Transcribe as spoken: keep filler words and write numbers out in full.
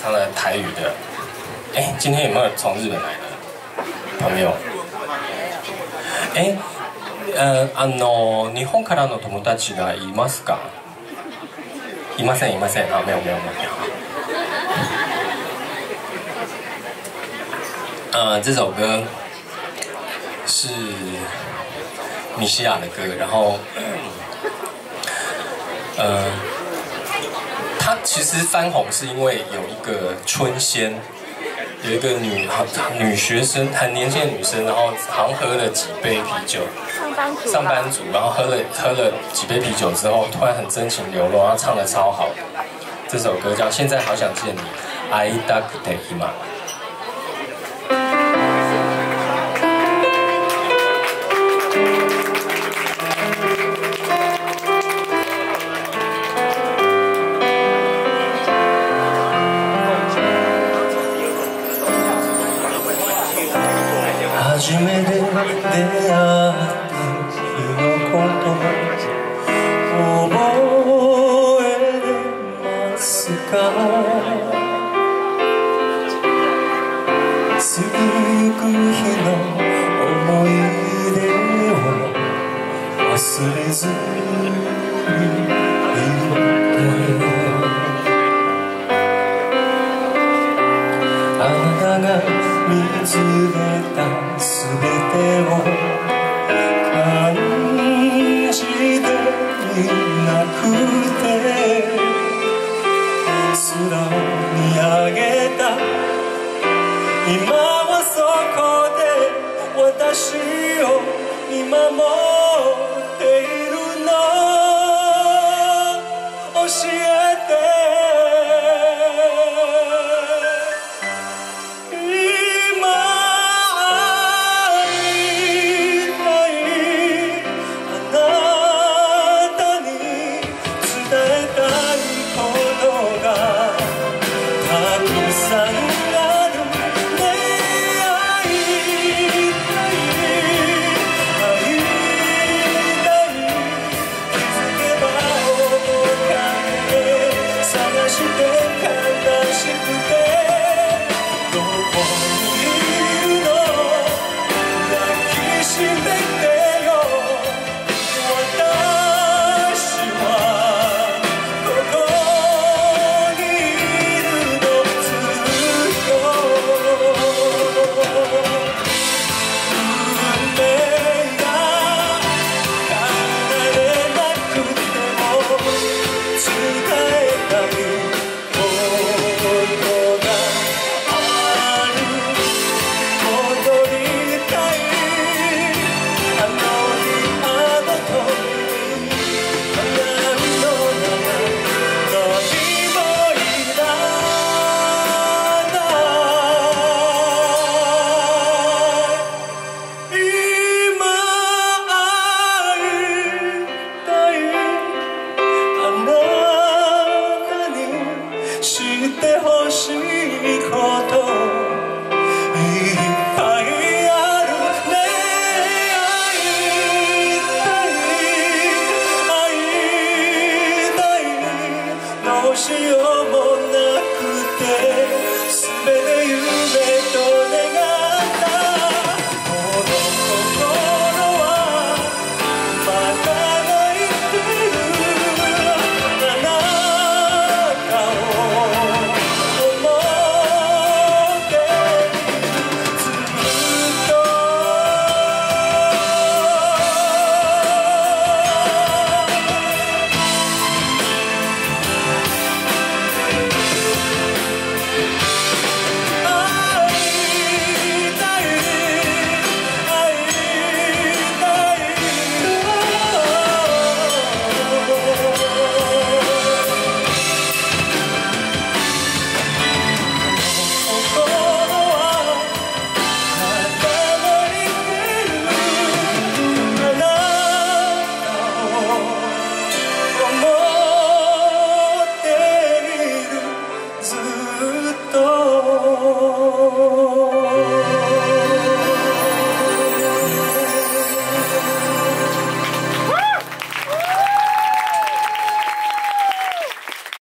唱了台语的。哎，今天有没有从日本来的朋友？哎，呃，あの日本からの友達がいますか？いませんいません。啊，没有没有没有。呃，这首歌是米西亚的歌，然后，呃，它其实翻红是因为有一个春仙，有一个女女学生，很年轻的女生，然后好像喝了几杯啤酒， 上班族， 上班族，然后喝了喝了几杯啤酒之后，突然很真情流露，然后唱得超好。这首歌叫《现在好想见你》，会いたくて今。初めて出会った日のこと覚えてますか？過ぎゆく日の思い出を忘れずにいて、あなたが見つめたすべてを感じていなくて、空を見上げた今はそこで私を見守っているの、教えて知ってほしいこと